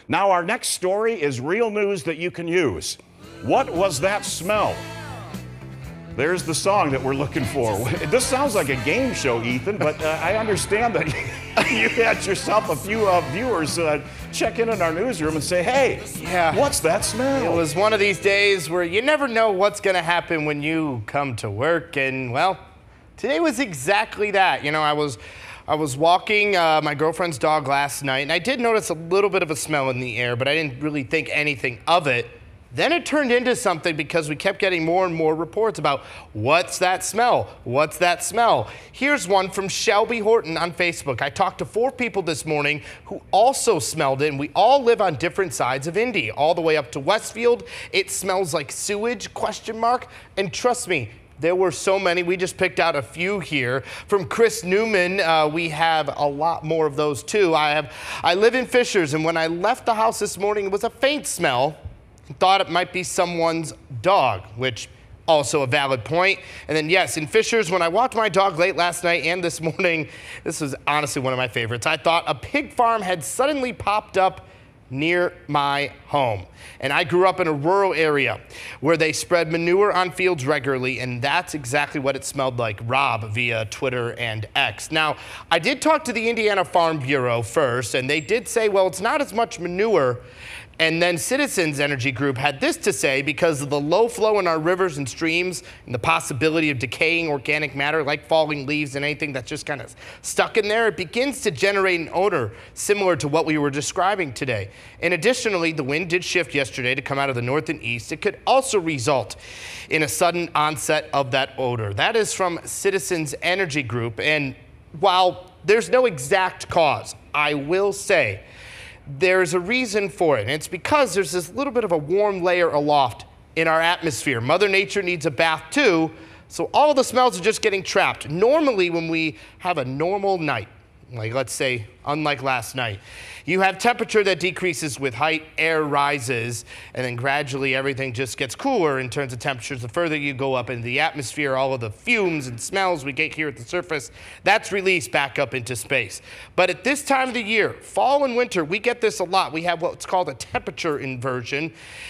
Now, our next story is real news that you can use. What was that smell? There's the song that we're looking for. This sounds like a game show, Ethan, but I understand that you had yourself a few viewers check in our newsroom and say, hey, what's that smell? It was one of these days where you never know what's going to happen when you come to work, and, well, today was exactly that. You know, I was walking my girlfriend's dog last night, and I did notice a little bit of a smell in the air, but I didn't really think anything of it. Then it turned into something because we kept getting more and more reports about what's that smell? What's that smell? Here's one from Shelby Horton on Facebook. I talked to 4 people this morning who also smelled it, and we all live on different sides of Indy. All the way up to Westfield, it smells like sewage, ? And trust me, there were so many. We just picked out a few here. From Chris Newman, we have a lot more of those too. I live in Fishers, and when I left the house this morning, it was a faint smell. Thought it might be someone's dog, which also a valid point. And then yes, in Fishers, when I walked my dog late last night and this morning, this was honestly one of my favorites. I thought a pig farm had suddenly popped up near my home. And I grew up in a rural area where they spread manure on fields regularly, and that's exactly what it smelled like, Rob, via Twitter and X. Now, I did talk to the Indiana Farm Bureau first, and they did say, well, it's not as much manure. And then Citizens Energy Group had this to say: because of the low flow in our rivers and streams and the possibility of decaying organic matter like falling leaves and anything that's just kind of stuck in there, it begins to generate an odor similar to what we were describing today. And additionally, the wind did shift yesterday to come out of the north and east. It could also result in a sudden onset of that odor. That is from Citizens Energy Group. And while there's no exact cause, I will say there's a reason for it, and it's because there's this little bit of a warm layer aloft in our atmosphere. Mother Nature needs a bath too, so all the smells are just getting trapped. Normally, when we have a normal night, like let's say, unlike last night, you have temperature that decreases with height, air rises, and then gradually everything just gets cooler in terms of temperatures. The further you go up into the atmosphere, all of the fumes and smells we get here at the surface, that's released back up into space. But at this time of the year, fall and winter, we get this a lot. We have what's called a temperature inversion,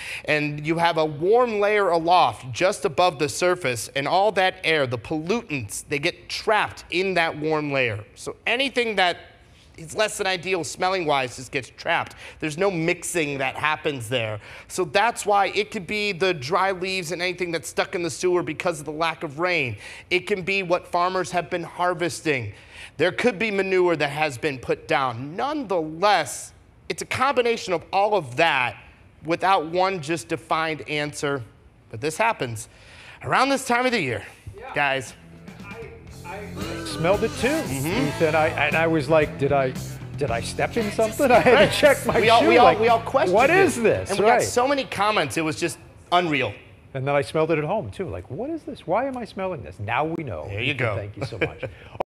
and you have a warm layer aloft just above the surface, and all that air, the pollutants, they get trapped in that warm layer. So anything that it's less than ideal smelling-wise just gets trapped. There's no mixing that happens there. So that's why it could be the dry leaves and anything that's stuck in the sewer because of the lack of rain. It can be what farmers have been harvesting. There could be manure that has been put down. Nonetheless, it's a combination of all of that without one just defined answer. But this happens around this time of the year, guys. I smelled it too, Ethan. I was like, did I step in something? I had to check my shoe. We all questioned what it. is this? And we got so many comments, it was just unreal. And then I smelled it at home too. Like, what is this? Why am I smelling this? Now we know. There you go. Thank you so much.